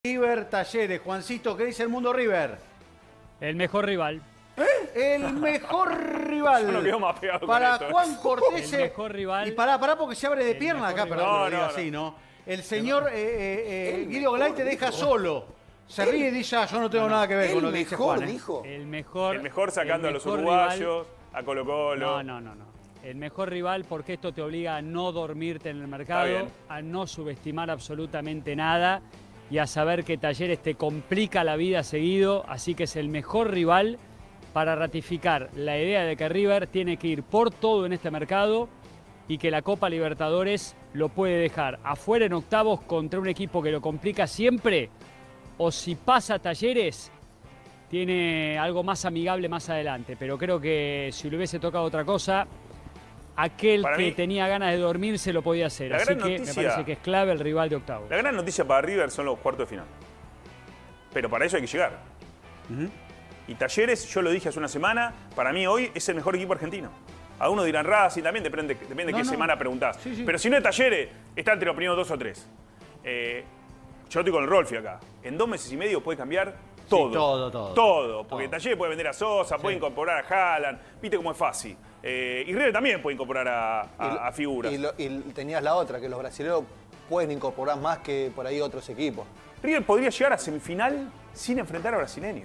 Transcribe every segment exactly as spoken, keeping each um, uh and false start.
River Talleres. Juancito, ¿qué dice el mundo River? El mejor rival. ¿Eh? El mejor rival. Yo no quedo más pegado para con esto. Juan Cortés. El mejor rival. Y pará, pará, porque se abre de pierna acá, rival. perdón que No, lo diga no, así, ¿no? El señor eh, eh, eh, Guido Glay te deja solo. Se ríe y dice, ah, yo no tengo nada que ver con lo que dice Juan. ¿eh? Dijo. El mejor. El mejor sacando el a los mejor uruguayos, rival. a Colo Colo. No, no, no, no. El mejor rival porque esto te obliga a no dormirte en el mercado, bien. a no subestimar absolutamente nada y a saber que Talleres te complica la vida seguido, así que es el mejor rival para ratificar la idea de que River tiene que ir por todo en este mercado y que la Copa Libertadores lo puede dejar afuera en octavos contra un equipo que lo complica siempre, o si pasa Talleres, tiene algo más amigable más adelante. Pero creo que si le hubiese tocado otra cosa, aquel Para que mí, tenía ganas de dormirse lo podía hacer. la Así gran que me noticia- parece que es clave el rival de octavos. La gran noticia para River son los cuartos de final. Pero para eso hay que llegar. Y Talleres, yo lo dije hace una semana, para mí hoy es el mejor equipo argentino. Algunos dirán Racing, también depende, depende de No, qué no. semana preguntás. Sí, sí. Pero si no es Talleres, está entre los primeros dos o tres. Eh, yo estoy con el Rolfi acá. En dos meses y medio puede cambiar todo. todo, todo. Todo. Porque Todo. Talleres puede vender a Sosa, puede incorporar a Haaland. Viste cómo es fácil. Eh, y River también puede incorporar a, a- a figuras. Y, lo- y tenías la otra, que los brasileños pueden incorporar más que por ahí otros equipos. River podría llegar a semifinal sin enfrentar a brasileños.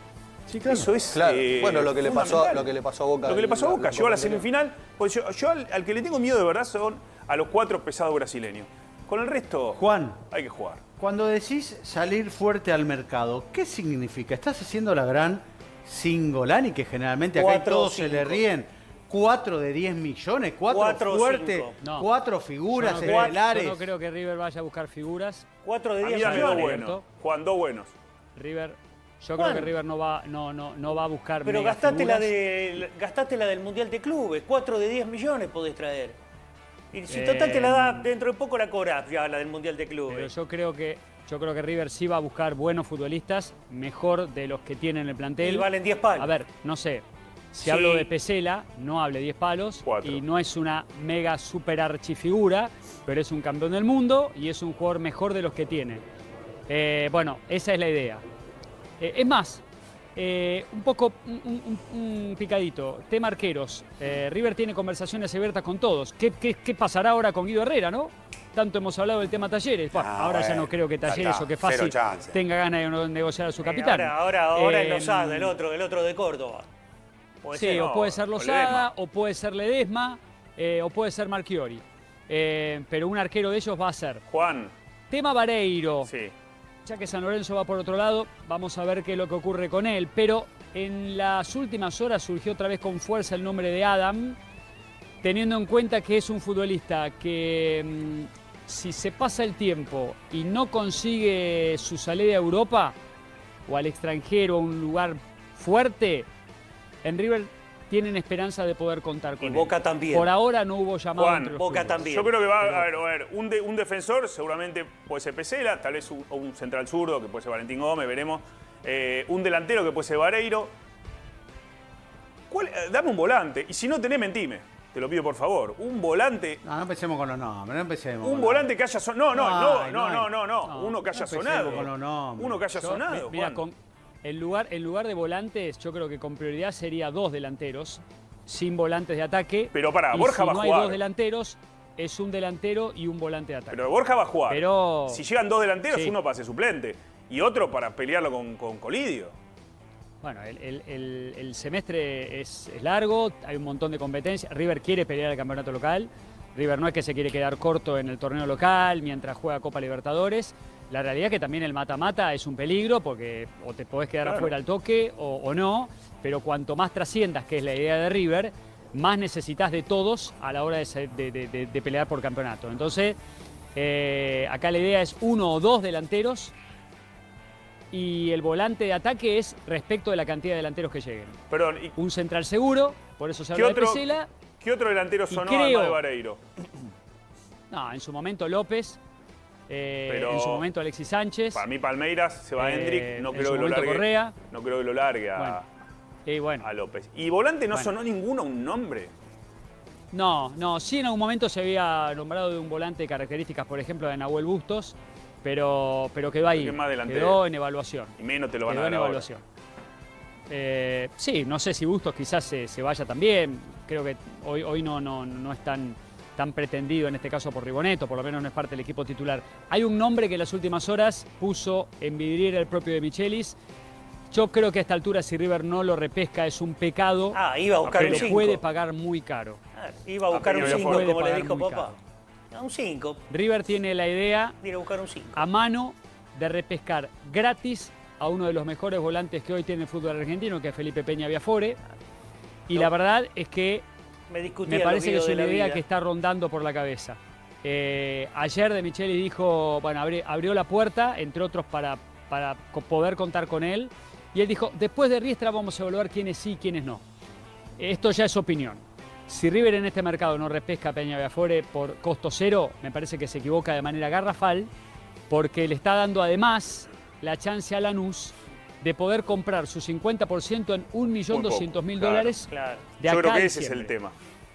Sí, claro. Eso es Claro. eh, Bueno, lo que le pasó- fundamental. lo que le pasó a Boca Lo que le pasó a en la- Boca, la llegó a la Copa anterior. semifinal. Pues yo yo al, al que le tengo miedo de verdad son a los cuatro pesados brasileños. Con el resto, Juan, hay que jugar. cuando decís salir fuerte al mercado, ¿qué significa? ¿Estás haciendo la gran Singolani, que generalmente acá Cuatro todos o se le cinco. ríen? ¿Cuatro de diez millones? ¿Cuatro, Cuatro o fuertes? cinco. No. ¿Cuatro Yo figuras no, creo, estelares? yo no creo que River vaya a buscar figuras. cuatro de A mí diez dame dos millones. buenos. ¿cierto? Juan, dos buenos. River, yo Juan. creo que River no va, no, no, no va a buscar Pero mega gastaste la, figuras. de, gastaste la del Mundial de Clubes. cuatro de diez millones podés traer. Y si Eh, total te la da, dentro de poco la cobrás ya la del Mundial de Pero Clubes. yo creo que yo creo que River sí va a buscar buenos futbolistas, mejor de los que tiene en el plantel. Y valen diez palos. A ver, no sé. Si Sí. hablo de Pesela, no hable diez palos. Cuatro. Y no es una mega super archifigura, pero es un campeón del mundo y es un jugador mejor de los que tiene. Eh, bueno, esa es la idea. Eh, es más, eh, un poco, un, un- un picadito. Tema arqueros. Eh, River tiene conversaciones abiertas con todos. ¿Qué, qué, qué pasará ahora con Guido Herrera, no? Tanto hemos hablado del tema Talleres. Bueno, Ah, ahora ya bueno, no creo que ya Talleres está, o que cero Fácil chance. tenga ganas de no- negociar a su Eh, capitán. ahora, ahora, ahora Eh, es Lozada, el otro, el otro de Córdoba. Puede Sí, ser. o no, puede ser o Lozada, Ledesma. o puede ser Ledesma, eh, o puede ser Marchiori. Eh, pero un arquero de ellos va a ser. Juan, Tema Vareiro. sí. Ya que San Lorenzo va por otro lado, vamos a ver qué es lo que ocurre con él. Pero en las últimas horas surgió otra vez con fuerza el nombre de Adam, teniendo en cuenta que es un futbolista que mm, si se pasa el tiempo y no consigue su salida a Europa o al extranjero, a un lugar fuerte, en River tienen esperanza de poder contar con Y él. Boca también. Por ahora no hubo llamado Juan, entre los Boca clubes. también. Yo creo que va a haber, a ver, un, de- un defensor, seguramente puede ser Pesela, tal vez un, o un central zurdo, que puede ser Valentín Gómez, veremos. Eh, un delantero que puede ser Vareiro. ¿Cuál- eh, dame un volante, y si no tenés, mentime. Te lo pido por favor. Un volante. No, no empecemos con los nombres, no empecemos. Un con volante que haya sonado. No, no, no, Ay, no, no no, hay. no, no. No, Uno que no haya empecemos sonado. con los nombres. Uno que haya Yo, sonado. mi- mira, Juan. con, en, lugar, en lugar de volantes, yo creo que con prioridad sería dos delanteros, sin volantes de ataque. Pero pará, Y Borja si va a no hay jugar. dos delanteros, es un delantero y un volante de ataque. Pero Borja va a jugar. Pero- Si llegan dos delanteros, Sí. uno para ser suplente. Y otro para pelearlo con, con Colidio. Bueno, el, el- el- el semestre es, es largo, hay un montón de competencias. River quiere pelear el campeonato local. River no es que se quiere quedar corto en el torneo local mientras juega Copa Libertadores. La realidad es que también el mata-mata es un peligro porque o te podés quedar Claro. afuera al toque o, o no, pero cuanto más trasciendas, que es la idea de River, más necesitas de todos a la hora de, se- de- de- de- de pelear por campeonato. Entonces, eh, acá la idea es uno o dos delanteros y el volante de ataque es respecto de la cantidad de delanteros que lleguen. Perdón, ¿y Un central seguro, por eso se qué habla otro, de Pesela. qué otro delantero Y sonó creo- además de Vareiro? No, en su momento López, eh, Pero- en su momento Alexis Sánchez. Para mí Palmeiras, se va Eh, Hendrik, no en creo su que lo momento largue. Correa. No creo que lo largue a, Bueno. Y bueno, a López. ¿Y volante no Bueno. sonó ninguno un nombre? no, no, sí en algún momento se había nombrado de un volante de características, por ejemplo, de Nahuel Bustos, pero, pero quedó ahí, Porque más delantero. quedó en evaluación. Y menos te lo van Quedó a en dar ahora. evaluación. Eh, sí, no sé si Bustos quizás se, se vaya también. Creo que hoy, hoy no, no, no es tan, tan pretendido en este caso por Ribonetto, por lo menos no es parte del equipo titular. Hay un nombre que en las últimas horas puso en vidriera el propio De Michelis. Yo creo que a esta altura, si River no lo repesca, es un pecado. Ah, iba a buscar que un le cinco. puede pagar muy caro. Ah, iba a buscar A un Peña cinco, Viafore. como le Puede dijo pagar muy papá. caro. Ah, un cinco. River tiene la idea Ir a buscar un cinco. a mano de repescar gratis a uno de los mejores volantes que hoy tiene el fútbol argentino, que es Felipe Peña Viafore. Y No. la verdad es que Me discutía me parece que los es videos una de la idea vida. que está rondando por la cabeza. Eh, ayer De Michelis dijo, bueno, abri- abrió la puerta, entre otros, para, para co- poder contar con él. Y él dijo, después de Riestra vamos a evaluar quiénes sí y quiénes no. Esto ya es opinión. Si River en este mercado no repesca a Peña Viafore por costo cero, me parece que se equivoca de manera garrafal, porque le está dando además la chance a Lanús de poder comprar su cincuenta por ciento en un millón doscientos mil claro, dólares Claro. de Yo acá creo a que ese es diciembre. el tema.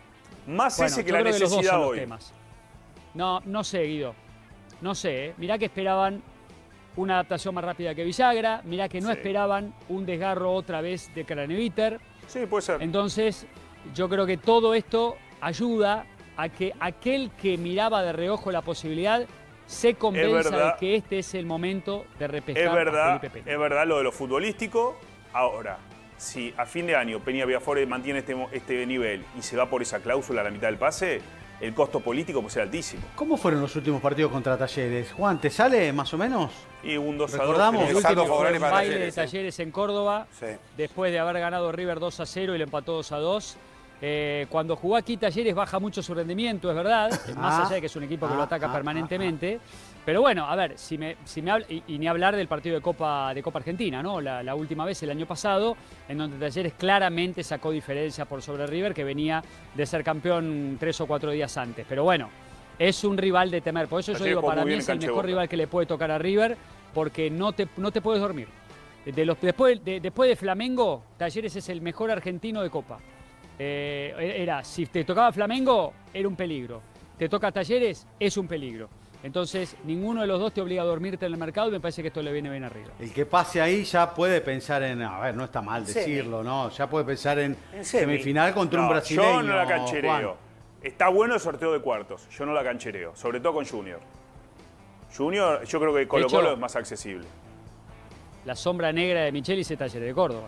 Más Bueno, ese que yo la creo que los dos necesidad son los hoy. temas. No, no sé, Guido. No sé, ¿eh? Mirá que esperaban una adaptación más rápida que Villagra, mirá que no Sí. esperaban un desgarro otra vez de Craneviter. Sí, puede ser. Entonces, yo creo que todo esto ayuda a que aquel que miraba de reojo la posibilidad se convenza de verdad. que este es el momento de repescar Es verdad, a Felipe Peña. es verdad lo de lo futbolístico. Ahora, si a fin de año Peña Viafore mantiene este, mo- este nivel y se va por esa cláusula a la mitad del pase, el costo político puede ser altísimo. ¿Cómo fueron los últimos partidos contra Talleres? Juan, ¿te sale más o menos? Y un dos a dos. Recordamos. El El saldo último fue favorable un para baile Talleres, de ¿eh? Talleres en Córdoba, Sí. después de haber ganado River dos a cero y le empató dos a dos. Eh, cuando jugó aquí Talleres baja mucho su rendimiento, es verdad, más Ah. allá de que es un equipo que lo Ah, ataca ah, permanentemente. Pero bueno, a ver, si me, si me habla- y, y ni hablar del partido de Copa, de Copa Argentina, ¿no? La, la última vez, el año pasado, en donde Talleres claramente sacó diferencia por sobre River, que venía de ser campeón tres o cuatro días antes. Pero bueno, es un rival de temer. Por eso yo Talleres digo, jugó para muy mí bien es en el cancha de mejor Boca. rival que le puede tocar a River, porque no te, no te puedes dormir. De los, después, de, después de Flamengo, Talleres es el mejor argentino de Copa. Eh, era, si te tocaba Flamengo, era un peligro. Te toca Talleres, es un peligro. Entonces, ninguno de los dos te obliga a dormirte en el mercado y me parece que esto le viene bien arriba. El que pase ahí ya puede pensar en, a ver, no está mal Semi. decirlo, ¿no? Ya puede pensar en, En semi. semifinal contra un No, brasileño. yo no la canchereo. Juan. Está bueno el sorteo de cuartos. Yo no la canchereo. Sobre todo con Junior. Junior, yo creo que Colo hecho- Colo es más accesible. La sombra negra de Michelis es Talleres de Córdoba.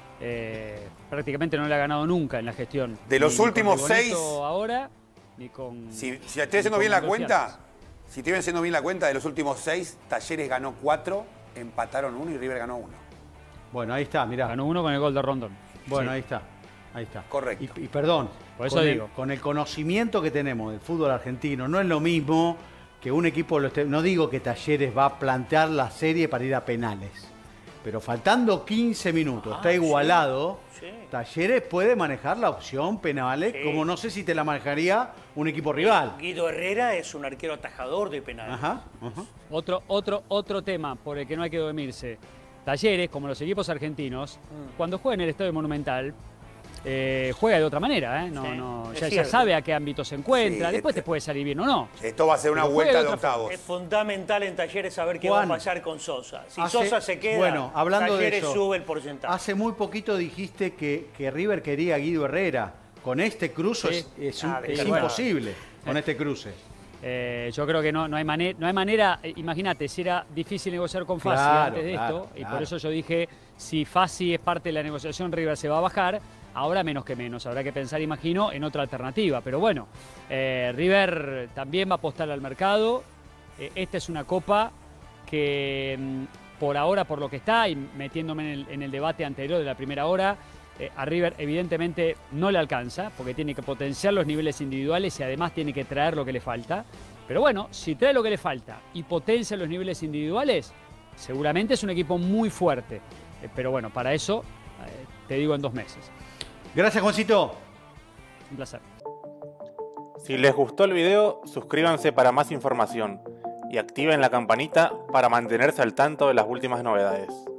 Eh, prácticamente no le ha ganado nunca en la gestión. De los Ni- ni con últimos Ribonetto seis- ahora, ni con... Si, si ni estoy haciendo con bien la Aldo cuenta, Fialtes. si estoy haciendo bien la cuenta, de los últimos seis, Talleres ganó cuatro, empataron uno y River ganó uno. Bueno, ahí está, mirá. Ganó uno con el gol de Rondón. Bueno, Sí. ahí está. Ahí está. Correcto. Y, y perdón, Por eso con, digo. El, con el conocimiento que tenemos del fútbol argentino, no es lo mismo que un equipo lo esté. No digo que Talleres va a plantear la serie para ir a penales, pero faltando quince minutos, Ah, está sí. igualado. Sí. Talleres puede manejar la opción penales, Sí. como no sé si te la manejaría un equipo rival. Guido Herrera es un arquero atajador de penal. Ajá, ajá. Otro, otro, otro tema por el que no hay que dormirse. Talleres, como los equipos argentinos, Mm. cuando juega en el Estadio Monumental, eh, juega de otra manera. ¿eh? No, Sí, no, es ya, ya cierto. sabe a qué ámbito se encuentra. Sí, Después este- te puede salir bien o no. Esto va a ser una Pero vuelta juega de de otra octavos. Es fundamental en Talleres saber qué Juan, va a pasar con Sosa. Si hace- Sosa se queda, bueno, hablando de Talleres eso, sube el porcentaje. Hace muy poquito dijiste que, que River quería a Guido Herrera. Con este cruce Sí. es, es un- Ah, es sí, bueno. imposible. Con este cruce. Eh, yo creo que no, no, hay, mane- no hay manera. eh, Imagínate, si era difícil negociar con Fassi Claro, antes de claro, esto, y claro. por eso yo dije: si Fassi es parte de la negociación, River se va a bajar. Ahora menos que menos. Habrá que pensar, imagino, en otra alternativa. Pero bueno, eh, River también va a apostar al mercado. Eh, esta es una copa que, mm, por ahora, por lo que está, y metiéndome en el, en el debate anterior de la primera hora, eh, a River evidentemente no le alcanza, porque tiene que potenciar los niveles individuales y además tiene que traer lo que le falta. Pero bueno, si trae lo que le falta y potencia los niveles individuales, seguramente es un equipo muy fuerte. Eh, pero bueno, para eso, eh, te digo en dos meses. Gracias, Juancito. Un placer. Si les gustó el video, suscríbanse para más información y activen la campanita para mantenerse al tanto de las últimas novedades.